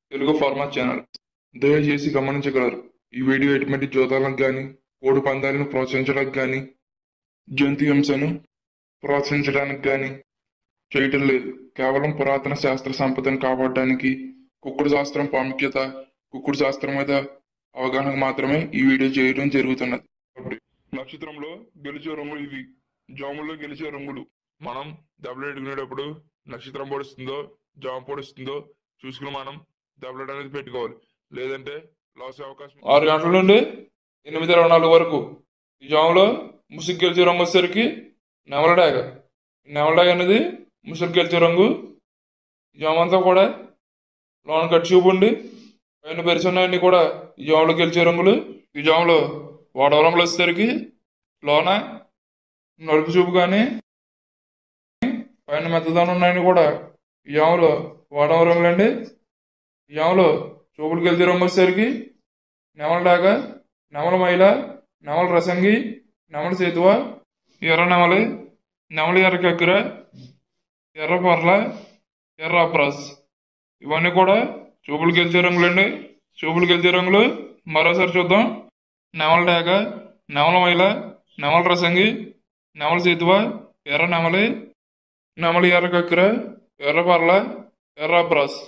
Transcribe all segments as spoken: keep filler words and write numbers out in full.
Telugu pharma channel. దయచేసి గమనించగలరు, ఈ వీడియో ఎటువంటి జోదాలకు గాని, కోడి పందాలను ప్రోత్సహించడానికి గాని, జంతు హింసను ప్రోత్సహించడానికి గాని చేయటం లేదు. కేవలం పురాతన శాస్త్ర సంపదను కాపాడడానికి, కుక్కుడు శాస్త్రం ప్రాముఖ్యత, కుక్కుడు శాస్త్రం మీద అవగాహనకు మాత్రమే ఈ వీడియో చేయడం జరుగుతున్నది. కాబట్టి నక్షత్రంలో గెలిచే రంగులు ఇవి. జాముల్లో గెలిచే రంగులు మనం దెబ్బలు ఎడుకునేటప్పుడు నక్షత్రం పొడుస్తుందో జామ పొడుస్తుందో చూసుకుని మనం దెబ్బలు అనేది పెట్టుకోవాలి. లేదంటే లాస్ అవకాశం. ఆరు గంటల నుండి ఎనిమిది ఇరవై నాలుగు వరకు ఈ జాములో ముసుగు గెలిచే రంగు వచ్చేసరికి నెమల డాగ. నెమల డాగ అనేది ముసుగు గెలిచే రంగు. ఈ జామ అంతా కూడా లోన కట్టి చూపు ఉండి పైన పెరుచున్నాయన్నీ కూడా ఈ జాములో గెలిచే రంగులు. ఈ జాములో వాడవ రంగులు వచ్చేసరికి లోన నలుపు చూపు కానీ పైన మెత్తదనం ఉన్నాయని కూడా ఈ జాములో వాడవ రంగులు అండి. ఈ జాములో చూపులు గెలిచే రంగు వచ్చేసరికి నెమల డాగ, నెమల మైల, నెమల రసంగి, నెమల సేతువ, ఎర్ర నెమలి, నెమలి ఎర్ర కక్కెర, ఎర్ర పర్ల, ఎర్ర అప్రాస్. ఇవన్నీ కూడా చూపులు గెలిచే రంగులు అండి. చూపులు గెలిచే రంగులు మరోసారి చూద్దాం. నెమల డాగ, నెమల మైల, నెమల రసంగి, నెమల సేతువ, ఎర్ర నెమలి, నెమలి ఎర్ర కక్కెర, ఎర్ర పర్ల, ఎర్ర అప్రాస్.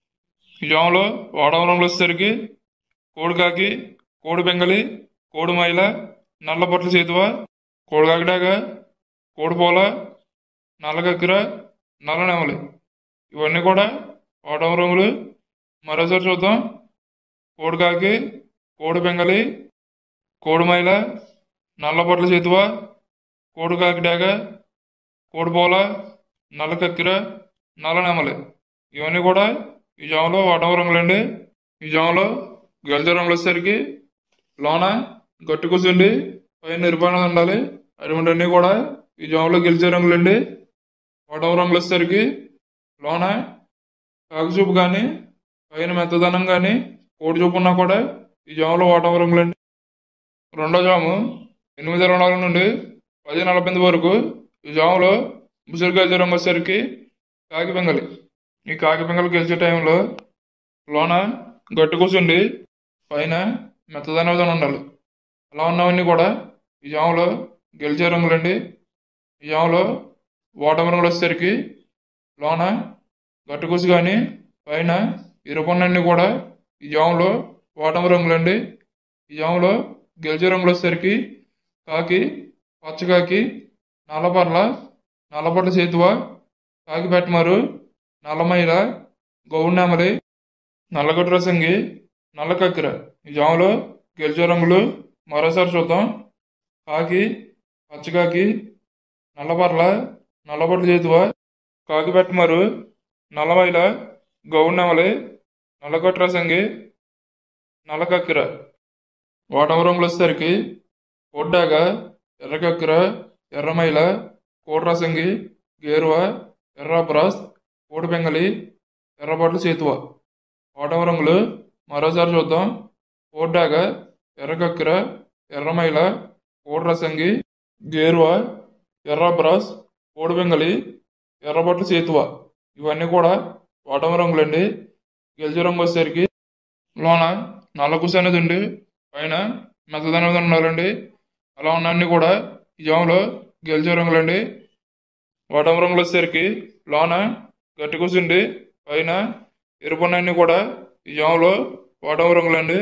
ఈ జాములో వాడవ రంగులు వచ్చేసరికి కోడికాకి, కోడి బెంగలి, కోడి మైల, నల్ల బొట్ల సేతువ, కోడికాకి డాగ, కోడి పోల, నల్ల కక్కెర, నల్ల నెమలి. ఇవన్నీ కూడా వాడవ రంగులు. మరోసారి చూద్దాం. కోడికాకి, కోడి బెంగలి, కోడి మైల, నల్ల బొట్ల సేతువ, కోడికాకి డాగ, కోడి పోల, నల్ల కక్కెర, నల్ల నెమలి. ఇవన్నీ కూడా ఈ జాములో వాడవ రంగులండి. ఈ జాములో గెలిచే రంగులు వచ్చేసరికి లోన గట్టి కూర్చుండి పైన నిర్మాణం ఉండాలి. అటువంటివన్నీ కూడా ఈ జాములో గెలిచే రంగులండి. వాడవ రంగులు వచ్చేసరికి లోన కాకుచూపు కానీ పైన మెత్తదనం కానీ కోడి చూపు ఉన్నా కూడా ఈ జాములో వాడవ రంగులండి. రెండో జాము ఎనిమిది ఇరవై నాలుగు నుండి పది నలభై ఎనిమిది వరకు ఈ జాములో ముసురు గెలిచే రంగు వచ్చేసరికి కాకి బెంగలి. ఈ కాకి బెంగలి గెలిచే టైంలో లోన గట్టి కూర్చుండి పైన మెత్తదనం ఉండాలి. అలా ఉన్నవన్నీ కూడా ఈ జాములో గెలిచే రంగులండి. ఈ జాములో ఓటమి రంగులు వచ్చేసరికి లోన గట్టి కూసి కానీ పైన ఇరుపన్నన్నీ కూడా ఈ జాములో ఓటమి రంగులండి. ఈ జాములో గెలిచే రంగులు వచ్చేసరికి కాకి, పచ్చకాకి, నల్లపర్ల, నల్లపట్ల సేతువ, కాకి పెట్టమారు, నల్లమైల, గౌడు నెమలి, నల్లగొట్టు రసంగి, నల్ల కక్కెర. ఈ జాములో గెలిచే రంగులు మరోసారి చూద్దాం. కాకి, పచ్చకాకి, నల్లపర్ల, నల్లబొట్ల చేతువ, కాకి పెట్టమారు, నల్లమైల, గౌడు నెమలి, నల్లగొట్టు రసంగి, నల్ల కక్కెర. ఓటమి రంగులు వచ్చేసరికి కోడ్డాగ, ఎర్ర కక్కెర, ఎర్రమైల, కోడి రసంగి, గేరువ, ఎర్ర బ్రాస్, కోడి బెంగలి, ఎర్రబొట్ల చేతువ. ఓటమి రంగులు మరోసారి చూద్దాం. కోడ్డాగ, ఎర్ర కక్కెర, ఎర్రమైల, కోడి రసంగి, గేరువ, ఎర్ర బ్రాస్, కోడి బెంగలి, ఎర్రబొట్ల చేతువ. ఇవన్నీ కూడా ఓటమి రంగులండి. గెలిచే రంగు వచ్చేసరికి లోన నల్ల కుసి అనేది ఉండి పైన మెత్తదనం అనేది ఉండాలండి. అలా ఉన్నవన్నీ కూడా ఈ జాములో గెలిచే రంగులండి. ఓటమి రంగులు వచ్చేసరికి లోన గట్టి కూర్చుండి పైన ఎరుపున్నన్నీ కూడా ఈ జాములో ఓటమి రంగులండి.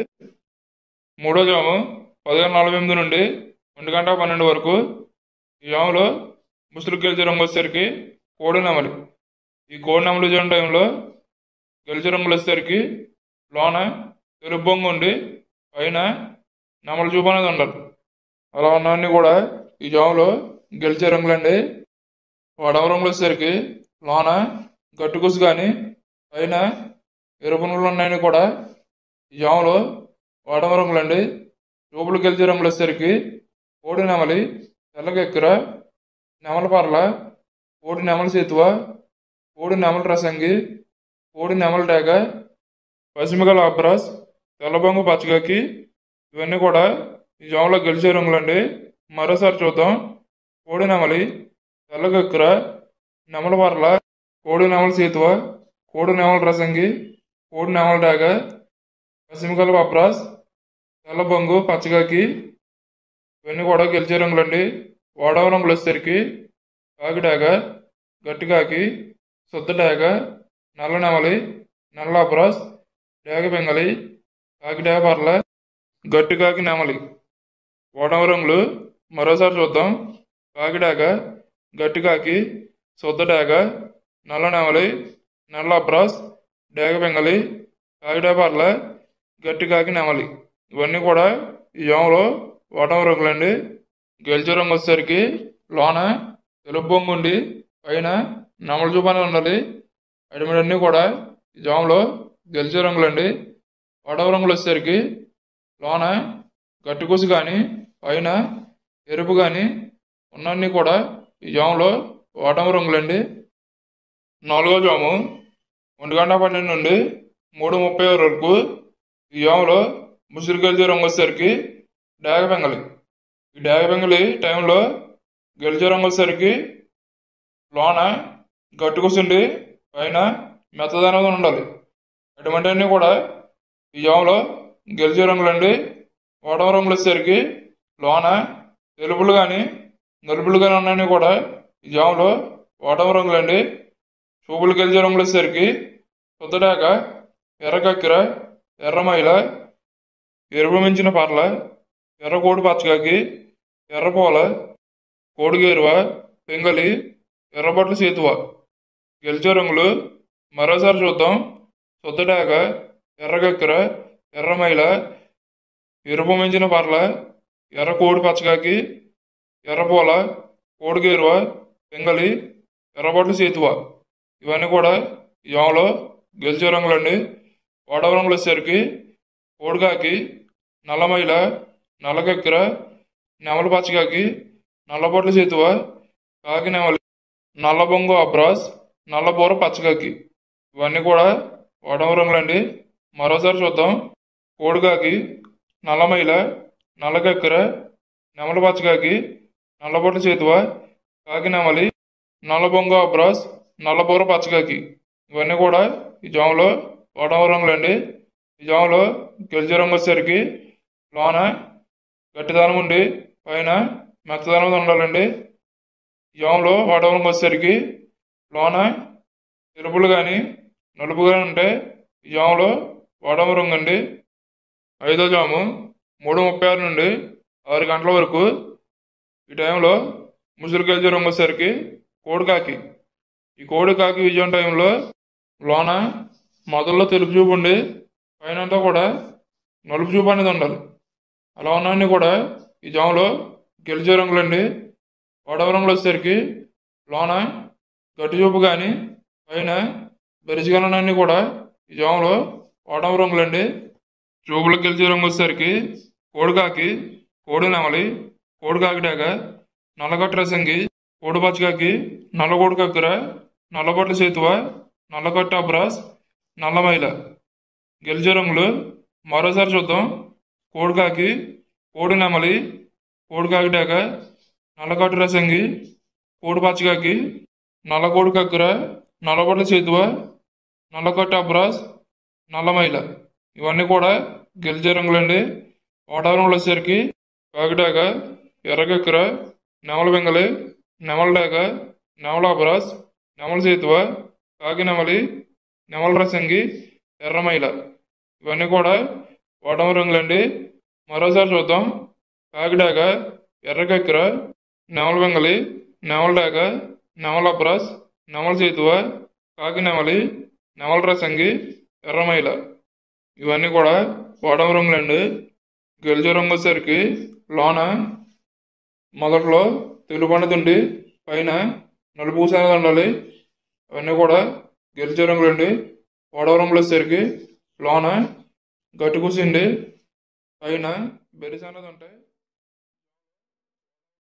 మూడో జాము పదిహేను నలభై ఎనిమిది నుండి ఒంటి గంట పన్నెండు వరకు ఈ జాములో ముసురు గెలిచే రంగు వచ్చేసరికి కోడి నెమలి. ఈ కోడి నెమలి చేయడం టైంలో గెలిచే రంగులు వచ్చేసరికి లోన ఎరుపు బొంగు ఉండి పైన నెమల చూపు అనేది ఉండాలి. అలా ఉన్నవన్నీ కూడా ఈ జాములో గెలిచే రంగులండి. వాడవ రంగులు వచ్చేసరికి లోన గట్టి కుసి కానీ పైన ఎరుపు నువ్వులు ఉన్నాయని కూడా ఈ జాములో వాడవ రంగులండి. చూపులు గెలిచే రంగులు వచ్చేసరికి కోడి నెమలి, తెల్ల కక్కెర, నెమల పర్ల, కోడి నెమల సేతువ, కోడి నెమల రసంగి, కోడి నెమల డాగ, పశ్చిమగల అబ్రాస్, తెల్లబొంగు పచ్చకాకి. ఇవన్నీ కూడా ఈ జాములో గెలిచే రంగులండి. మరోసారి చూద్దాం. కోడి నెమలి, తెల్ల కక్కెర, నెమల పర్ల, కోడి నెమల సేతువ, కోడి నెమల రసంగి, కోడి నెమల డాగ పశ్చిమకల అబ్రాస్ తెల్ల బొంగు పచ్చగాకి ఇవన్నీ కూడా గెలిచే రంగులండి. వాడవ రంగులు వచ్చేసరికి కాకి డాగ గట్టి కాకి శుద్ధ డాగ నల్ల నెమలి నల్ల అబ్రాస్ డాగ బెంగలి కాకి డాగ పర్ల గట్టి కాకి నెమలి. వాడవ రంగులు మరోసారి చూద్దాం. కాకి డాగ గట్టి కాకి శుద్ధ డాగ నల్ల నెమలి నల్ల అబ్రాస్ డాగ బెంగలి కాకి డాగ పర్ల గట్టి కాకి నెమలి. ఇవన్నీ కూడా ఈ జాములో వాటం రంగులండి. గెలిచే రంగు వచ్చేసరికి లోన తెలుపు బొంగు ఉండి పైన నెమల చూపు అనేది ఉండాలి. అడిమిడన్నీ కూడా ఈ జాములో గెలిచే రంగులండి. వాటవ రంగులు వచ్చేసరికి లోన గట్టి కూసు కానీ పైన ఎరుపు కానీ ఉన్నన్నీ కూడా ఈ జాములో వాటం రంగులండి. నాలుగో జాము ఒంటి గంట పన్నెండు నుండి మూడు ముప్పై వరకు ఈ జాములో ముసురు గెలిచే రంగు వచ్చేసరికి డాగ బెంగలి. ఈ డాగ బెంగలి టైంలో గెలిచే రంగు వచ్చేసరికి లోన గట్టి కూర్చుండి పైన మెత్తదనంగా ఉండాలి. అటువంటివన్నీ కూడా ఈ జాములో గెలిచే రంగులండి. వాటవ రంగులు వచ్చేసరికి లోన తెలుపులు కానీ నలుపులు కానీ ఉన్నాయని కూడా ఈ జాములో వాటవ రంగులండి. చూపులు గెలిచే రంగులు వచ్చేసరికి శుద్ధ డాగ ఎర్ర కక్కెర ఎర్ర మైల ఎరుపు మించిన పర్ల ఎర్ర కోడి పచ్చకాకి ఎర్రపోల కోడిగేరువ పెంగలి ఎర్రబొట్ల సేతువ. గెలిచే రంగులు మరోసారి చూద్దాం. శుద్ధ డాగ ఎర్ర కక్కెర ఎర్ర మైల ఎరుపు మించిన పర్ల ఎర్ర కోడి పచ్చకాకి ఎర్రపోల కోడిగేరువ పెంగలి ఎర్రబొట్ల సేతువ. ఇవన్నీ కూడా ఈ జాములో గెలిచే రంగులండి. వాడవ రంగులు వచ్చేసరికి కోడికాకి నల్లమైల నల్ల కక్కెర నెమల పచ్చకాకి నల్లబొట్ల సేతువ కాకి నెమలి నల్ల బొంగు అబ్రాస్ నల్లబూర పచ్చకాకి. ఇవన్నీ కూడా వాడవ రంగులండి. మరోసారి చూద్దాం. కోడికాకి నల్లమైల నల్ల కక్కెర నెమల పచ్చకాకి నల్లబొట్ల సేతువ కాకి నెమలి నల్ల బొంగు అబ్రాస్ నల్లబూర పచ్చకాకి. ఇవన్నీ కూడా ఈ జాములో వాడవ రంగులండి. ఈ జాములో గెలిచే రంగు వచ్చేసరికి లోన గట్టిదనం ఉండి పైన మెత్తదనం ఉండాలండి. ఈ జాములో వాడవ రంగు వచ్చేసరికి లోన ఎరుపులు కానీ నలుపు కానీ ఉంటే ఈ జాములో వాడవ రంగు అండి. ఐదో జాము మూడు ముప్పై ఆరు నుండి ఆరు గంటల వరకు ఈ టైంలో ముసురు గెలిచే రంగు వచ్చేసరికి కోడికాకి. ఈ కోడికాకి విజయం టైంలో లోన మొదల్లో తెలుపు చూపు ఉండి పైన అంతా కూడా నలుపు చూపు అనేది ఉండాలి. అలా ఉన్నవన్నీ కూడా ఈ జాములో గెలిచే రంగులండి. వాడవ రంగులు వచ్చేసరికి లోన గట్టి చూపు కానీ పైన బెరిసిగానన్నీ కూడా ఈ జాములో వాడవ రంగులండి. చూపులకు గెలిచే రంగు వచ్చేసరికి కోడికాకి కోడి నెమలి కోడికాకి డాగ నల్లగట్ట రసంగి కోడి పచ్చకాకి నల్ల కోడి కక్కెర నల్లబొట్ల సేతువ నల్లగట్ట అబ్రాస్ నల్లమైల. గెలిచే రంగులు మరోసారి చూద్దాం. కోడికాకి కోడి నెమలి కోడికాకి డాగ నల్లగట్ట రసంగి కోడి పచ్చకాకి నల్ల కోడి కక్కెర నల్లబొట్ల సేతువ నల్లగట్ట అబ్రాస్ నల్లమైల. ఇవన్నీ కూడా గెలిచే రంగులండి. వాటవ రంగులు వచ్చేసరికి కాకి డాగ ఎర్ర కక్కెర నెమల బెంగలి నెమల డాగ నెమల అబ్రాస్ నెమల సేతువ కాకి నెమలి నెమల రసంగి ఎర్రమైల. ఇవన్నీ కూడా వాటవ రంగులండి. మరోసారి చూద్దాం. కాకి డాగ ఎర్ర కక్కెర నెమల బెంగలి నెమల డాగ నెమల అబ్రాస్ నెమల సేతువ కాకి నెమలి నెమల రసంగి ఎర్రమైల. ఇవన్నీ కూడా వాటవ రంగులండి. గెలిచే రంగు వచ్చేసరికి లోన మొదట్లో తెలుపు అనేది ఉండి పైన నలుపు పూస అనేది ఉండాలి. అవన్నీ కూడా గెలిచే రంగులండి. వాడవ రంగులు వచ్చేసరికి లోన గట్టి కూసిండి పైన బెరిసి అనేది ఉంటాయి.